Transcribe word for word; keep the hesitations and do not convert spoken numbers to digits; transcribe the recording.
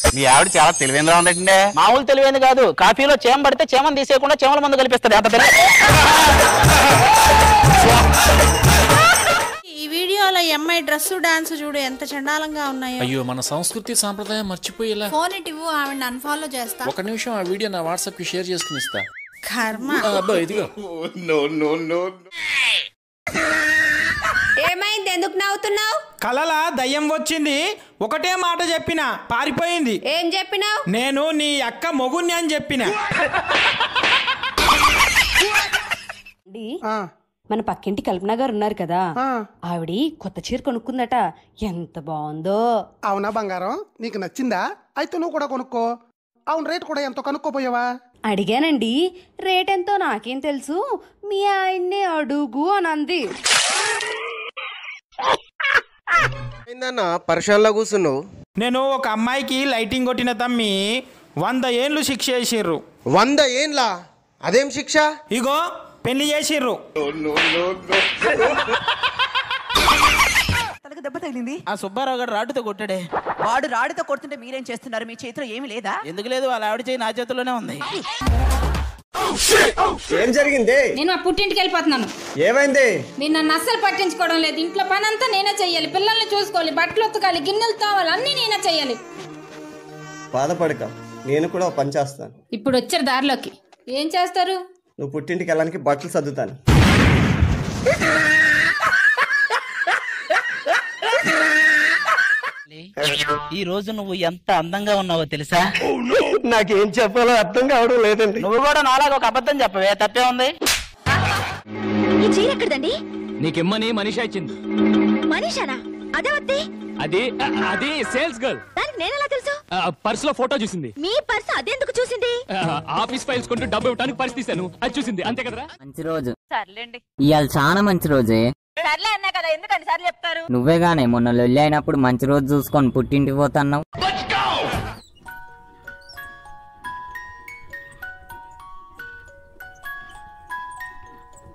మీ ఆవిడ చాలా తెలివైనలా ఉందండి. మామూలు తెలివైంది కాదు, కాఫీలో చేమ పడితే చేమను తీసేయకుండా చేమల మందు కల్పిస్తుంది అంత తెలివి. ఈ వీడియోలో అమ్మాయి డ్రెస్ డాన్స్ చూడు ఎంత చండాలంగా ఉన్నాయో. అయ్యో మన సంస్కృతి సాంప్రదాయం మర్చిపోయేలా. ఫోన్ ఇవ్వు, ఆవిడ అన్ఫాలో చేస్తా. ఒక నిమిషం ఆ వీడియో నా వాట్సాప్ కి షేర్ చేసుకుని ఇస్తా. కర్మ. అబ్బా ఇదిగో. ఏమైంది, ఎందుకు నవ్వుతున్నావు? కలల దయ్యం వచ్చింది, ఒకటే మాట చెప్పిన పారిపోయింది. ఏం చెప్పినావు? నేను నీ అక్క మొగుణ్ణి అని చెప్పిన. మన పక్కింటి కల్పన గారు ఉన్నారు కదా, ఆవిడ కొత్త చీర కొనుక్కుందట, ఎంత బాగుందో. అవునా బంగారం, నీకు నచ్చిందా? అయితే నువ్వు కూడా కొనుక్కో. అవును, రేట్ కూడా ఎంతో కనుక్కోపోయావా? అడిగానండి, రేట్ ఎంతో నాకేం తెలుసు, మీ ఆయన్నే అడుగు అని అంది. పరిశ్రమలో కూర్చున్నావు. నేను ఒక అమ్మాయికి లైటింగ్ కొట్టిన తమ్మి వంద ఏండ్లు శిక్ష చేసిర్రు. వంద ఏండ్లా? అదేం శిక్ష? ఇగో పెళ్లి చేసిర్రు. తనకు దెబ్బ తగిలింది. ఆ సుబ్బారావు గారు రాడుతో కొట్టాడే. వాడు రాడుతో కొడుతుంటే మీరేం చేస్తున్నారు? మీ చేతిలో ఏమి లేదా? ఎందుకు లేదు, వాళ్ళ ఆవిడ చేయి నా చేతిలోనే ఉంది. ఏం జరిగింది? నేను మా పుట్టింటికి వెళ్ళిపోతున్నాను. ఏమైంది? మీరు నన్ను అస్సలు పట్టించుకోవడం లేదు. ఇంట్లో పని అంతా నేనే చెయ్యాలి, పిల్లల్ని చూసుకోవాలి, బట్టలు ఉతకాలి, గిన్నెలు తోవాలి, అన్ని నేనే చెయ్యాలి. బాధపడక, నేను కూడా పని చేస్తాను. ఇప్పుడు వచ్చారు దారిలోకి, ఏం చేస్తారు? నువ్వు పుట్టింటికి వెళ్ళడానికి బట్టలు సర్దుతాను. ఈ రోజు నువ్వు ఎంత అందంగా ఉన్నావో తెలుసా? నాకేం చెప్పాలో అర్థం కావడం లేదండి. నువ్వు కూడా నాలాగా ఒక అబద్ధం చెప్పవే, తప్పే ఉంది. ఈ చీర ఎక్కడదండి? నీకెమ్మని మనీషా ఇచ్చింది. మనీషానా? అదే వద్దే. అది అది సేల్స్ గర్ల్. దానికి నేనెలా తెలుసు? పర్స్ లో ఫోటో చూసింది. మీ పర్స్ అదెందుకు చూసింది? ఆఫీస్ ఫైల్స్ కొంటూ డబ్బు ఇవ్వడానికి పర్స్ తీశాను, అది చూసింది, అంతే కదరా? మంచి రోజు. సర్లేండి. ఇవాళ చాలా మంచి రోజే. సర్లే అన్నా కదా, ఎందుకని సార్లు చెప్తారు? నువ్వేగానే మొన్న లొల్లి అయినప్పుడు మంచి రోజు చూసుకొని పుట్టింటికి పోతున్నావు.